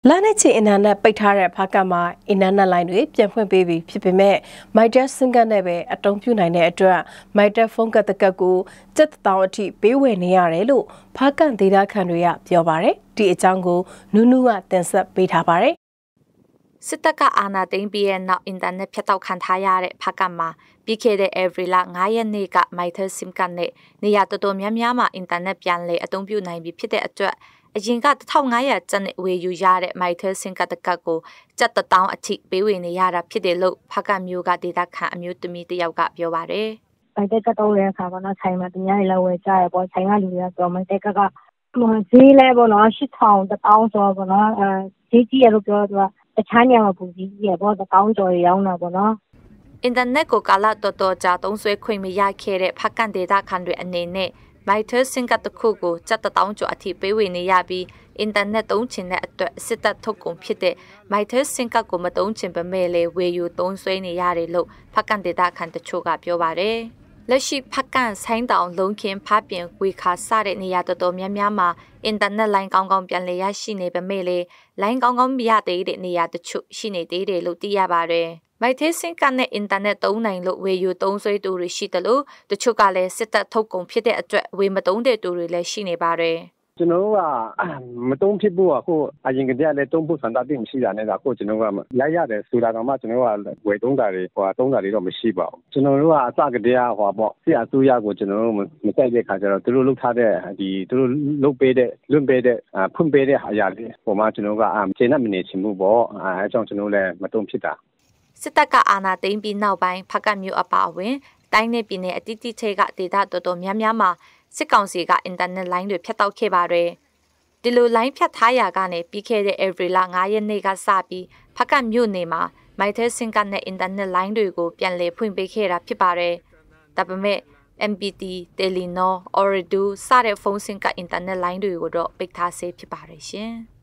လာနဲ့ချီအင်တာနက်ပိတ်ထားတဲ့ဖားကတ်မှာအင်တာနက်လိုင်းတွေပြန်ဖွင့်ပေးပြီးဖြစ်ပေမဲ့ MyTel စင်ကတ်နဲ့ပဲအသုံးပြုနိုင်တဲ့အတွက် MyTel ဖုန်းကတ်တကတ်ကို7,000အထိပေးဝယ်နေရတယ်လို့ဖားကတ်ဒေတာခန့်တွေကပြောပါတယ်။ဒီအကြောင်းကိုနူးနူးကတင်ဆက်ပေးထားပါတယ်။စစ်တပ်ကအာဏာသိမ်းပြီးတဲ့နောက်အင်တာနက်ဖြတ်တောက်ခံထားရတဲ့ဖားကတ်မှာပြီးခဲ့တဲ့ April လ9 ရက်နေ့က MyTel စင်ကတ်နဲ့နေရာတော်တော်များများမှာအင်တာနက်ပြန်လည်အသုံးပြုနိုင်ပြီးဖြစ်တဲ့အတွက်အရင်က1500ကျပ်နဲ့ဝယ်ယူရတဲ့ MyTel စင်ကတ်တကတ်ကို7,000အထိပေးဝေနေရတာဖြစ်တယ်လို့ဖားကတ်မျိုးကဒေတာခန့်အမျိုးသမီးတစ်ယောက်ကပြောပါတယ်။ MyTel ကတော့တဲ့အခါပေါ့နော်ဆိုင်မှာသူများတွေလည်းဝယ်ကြရပေါ့ဆိုင်ကလူတွေကပြော MyTel ကဈေးလဲပေါ့နော်8,000 1,000ဆိုတော့ပေါ့နော်ဈေးကြီးရလို့ပြောတော့တခြားနေရာမှာပူကြီးရပေါ့1,000ကျော်ရောင်းတာပေါ့နော်အင်တာနက်ကိုကာလတော်တော်ကြာသုံးစွဲခွင့်မရခဲ့တဲ့ဖားကတ်ဒေတာခန့်တွေအနေနဲ့MyTel စင်ကတ်တစ်ခုကို7,000ကျော်အထိပေးဝေနေရပြီးအင်တာနက်သုံးချင်တဲ့အတွက်စစ်တပ်ထုတ်ကုန်ဖြစ်တဲ့ MyTel စင်ကတ်ကိုမသုံးချင်ပေမဲ့လည်းဝယ်ယူသုံးစွဲနေရတယ်လို့ဖားကတ်ဒေတာခန့်တချို့ကပြောပါတယ်။လက်ရှိဖားကတ်ဆိုင်းတောင်လုံးခင်းဖားပြင်ဝေခါစတဲ့နေရာတော်တော်များများမှာအင်တာနက်လိုင်းကောင်းကောင်းပြန်လည်ရရှိနေပေမဲ့လည်းလိုင်းကောင်းကောင်းမရသေးတဲ့နေရာတချို့ရှိနေသေးတယ်လို့သိရပါတယ်။ MyTel စင်ကတ်နဲ့အင်တာနက်သုံးနိုင်လို့ဝယ်ယူသုံးစွဲသူတွေရှိတယ်လို့တချို့ကလည်းစစ်တပ်ထုတ်ကုန်ဖြစ်တဲ့အတွက်ဝယ်မသုံးတဲ့သူတွေလည်းရှိနေပါတယ်ကျွန်တော်ကမတုံးဖြစ်ဖို့အခုအရင်ကတည်းကလည်းတုံးဖို့စံတတ်မရှိတာနဲ့အခုကျွန်တော်ကရရတယ်ဆိုတာကမှကျွန်တော်ကဝယ်သုံးတာတွေသုံးတာတွေတော့မရှိပါဘူးကျွန်တော်တို့ကအစကတည်းကပေါ့ဆရာအစိုးရကိုကျွန်တော်တို့မတိုက်တဲ့ခါကျတော့သူတို့လုပ်ထားတဲ့သူတို့လုပ်ပေးတဲ့လွတ်ပေးတဲ့ဖွင့်ပေးတဲ့အရာတွေပုံမှန်ကျွန်တော်ကကျေနပ်မနေချင်ဘူးပေါ့အဲကြောင့်ကျွန်တော်လည်းမတုံးဖြစ်တာစစ်တပ်ကအာဏာသိမ်းပြီးနောက်ပိုင်းဖားကတ်မျိုးအပါအဝင်တိုင်းနယ်ပြည်နယ်အတိအကျကဒေသတော်တော်များများမှာစစ်ကောင်စီကအင်တာနက်လိုင်းတွေဖြတ်တောက်ခဲ့ပါတယ်။ဒီလိုလိုင်းဖြတ်ထားရာကနေပြီးခဲ့တဲ့ April လ9 ရက်နေ့ကစပြီးဖားကတ်မြို့နယ်မှာ MyTel စင်ကတ်နဲ့အင်တာနက်လိုင်းတွေကိုပြန်လည်ဖွင့်ပေးခဲ့တာဖြစ်ပါတယ်။ဒါပေမဲ့ MPT, Telenor, Ooredoo စတဲ့ဖုန်းစင်ကတ်အင်တာနက်လိုင်းတွေကိုတော့ပိတ်ထားဆဲဖြစ်ပါတယ်ရှင်။